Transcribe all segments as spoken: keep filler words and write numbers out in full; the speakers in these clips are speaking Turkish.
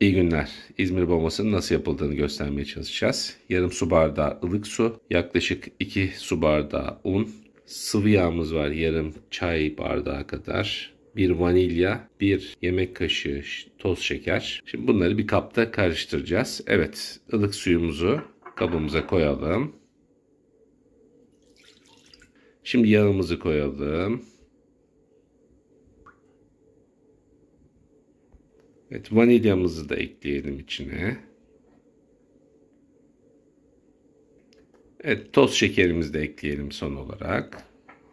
İyi günler. İzmir bombasının nasıl yapıldığını göstermeye çalışacağız. Yarım su bardağı ılık su, yaklaşık iki su bardağı un, sıvı yağımız var yarım çay bardağı kadar, bir vanilya, bir yemek kaşığı toz şeker. Şimdi bunları bir kapta karıştıracağız. Evet, ılık suyumuzu kabımıza koyalım. Şimdi yağımızı koyalım. Evet, vanilyamızı da ekleyelim içine. Evet, toz şekerimizi de ekleyelim son olarak.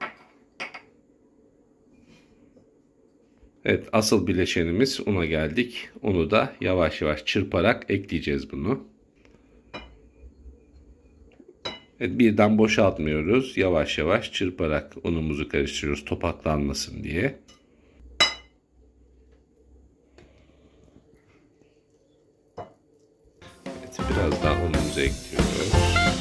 Evet, asıl bileşenimiz una geldik. Unu da yavaş yavaş çırparak ekleyeceğiz bunu. Evet, birden boşaltmıyoruz. Yavaş yavaş çırparak unumuzu karıştırıyoruz topaklanmasın diye. Evet, biraz daha unumuzu ekliyoruz.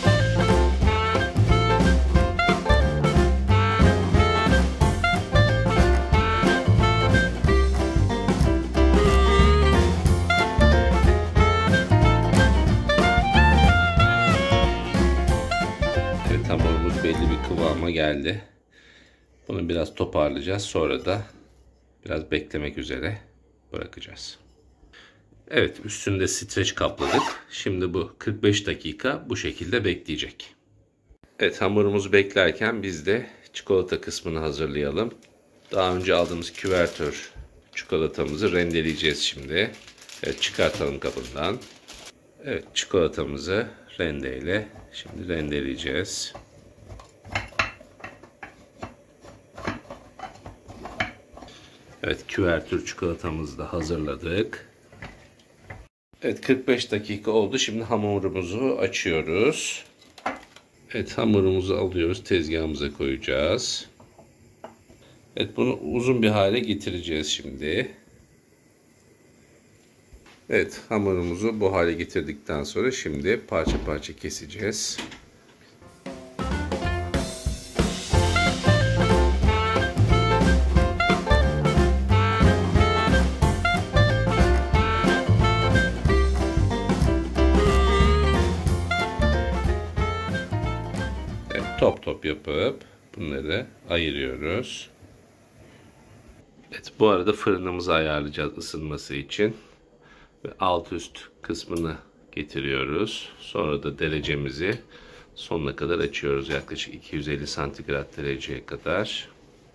Evet, hamurumuz belli bir kıvama geldi. Bunu biraz toparlayacağız. Sonra da biraz beklemek üzere bırakacağız. Evet, üstünde streç kapladık. Şimdi bu kırk beş dakika bu şekilde bekleyecek. Evet, hamurumuzu beklerken biz de çikolata kısmını hazırlayalım. Daha önce aldığımız küvertür çikolatamızı rendeleyeceğiz şimdi. Evet, çıkartalım kabından. Evet, çikolatamızı rendeyle şimdi rendeleyeceğiz. Evet, küvertür çikolatamızı da hazırladık. Evet, kırk beş dakika oldu. Şimdi hamurumuzu açıyoruz. Evet, hamurumuzu alıyoruz. Tezgahımıza koyacağız. Evet, bunu uzun bir hale getireceğiz şimdi. Evet, hamurumuzu bu hale getirdikten sonra şimdi parça parça keseceğiz. Top top yapıp bunları ayırıyoruz. Evet, bu arada fırınımızı ayarlayacağız ısınması için. Ve alt üst kısmını getiriyoruz. Sonra da derecemizi sonuna kadar açıyoruz. Yaklaşık iki yüz elli santigrat dereceye kadar.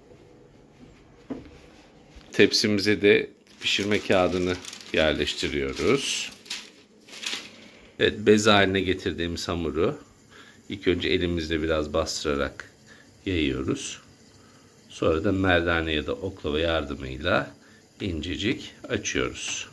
Tepsimize de pişirme kağıdını yerleştiriyoruz. Evet, bez haline getirdiğimiz hamuru İlk önce elimizle biraz bastırarak yayıyoruz. Sonra da merdane ya da oklava yardımıyla incecik açıyoruz.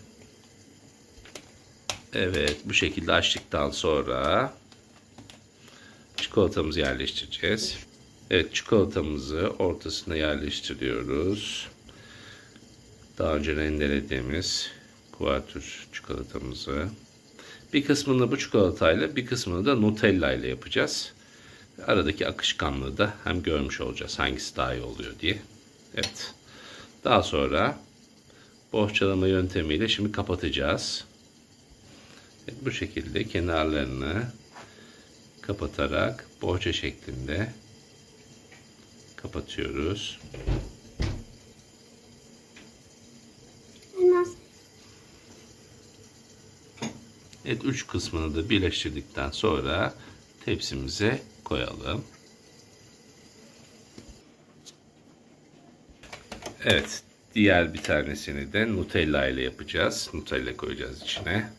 Evet, bu şekilde açtıktan sonra çikolatamızı yerleştireceğiz. Evet, çikolatamızı ortasına yerleştiriyoruz. Daha önce rendelediğimiz kuvertür çikolatamızı. Bir kısmını bu çikolatayla, bir kısmını da Nutella ile yapacağız. Aradaki akışkanlığı da hem görmüş olacağız hangisi daha iyi oluyor diye. Evet. Daha sonra bohçalama yöntemiyle şimdi kapatacağız. Evet, bu şekilde kenarlarını kapatarak bohça şeklinde kapatıyoruz. Evet, üç kısmını da birleştirdikten sonra tepsimize koyalım. Evet, diğer bir tanesini de Nutella ile yapacağız. Nutella koyacağız içine.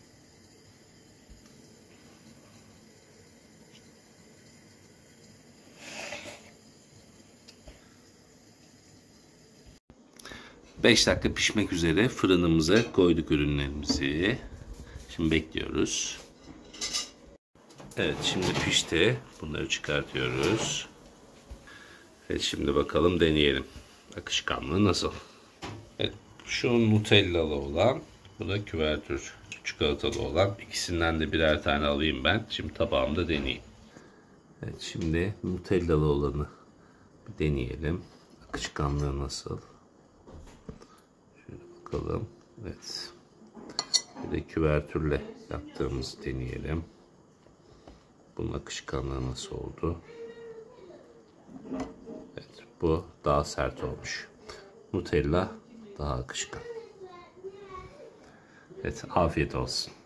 beş dakika pişmek üzere fırınımıza koyduk ürünlerimizi. Şimdi bekliyoruz. Evet, şimdi pişti. Bunları çıkartıyoruz. Evet, şimdi bakalım deneyelim. Akışkanlığı nasıl? Evet, şu Nutellalı olan, bu da küvertür çikolatalı olan. İkisinden de birer tane alayım ben. Şimdi tabağımda deneyeyim. Evet, şimdi Nutellalı olanı bir deneyelim. Akışkanlığı nasıl? Şöyle bakalım. Evet. Bir de küvertürle yaptığımızı deneyelim. Bunun akışkanlığı nasıl oldu? Evet, bu daha sert olmuş. Nutella daha akışkan. Evet, afiyet olsun.